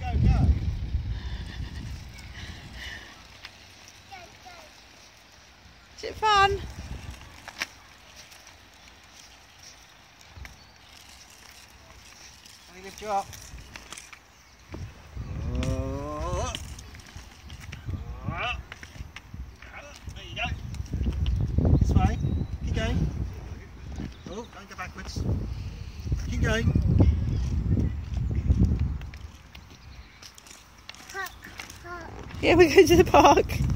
Is it fun? Let me lift you up. There you go. This way. Keep going. Oh, don't go backwards. Keep going. Yeah, we're going to the park.